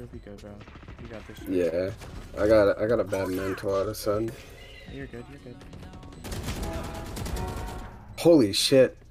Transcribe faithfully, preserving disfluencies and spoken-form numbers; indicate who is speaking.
Speaker 1: You'll be good, bro. You got this shit.
Speaker 2: Yeah, I got I got a bad mentor out of son.
Speaker 1: You're good. You're good.
Speaker 2: Holy shit!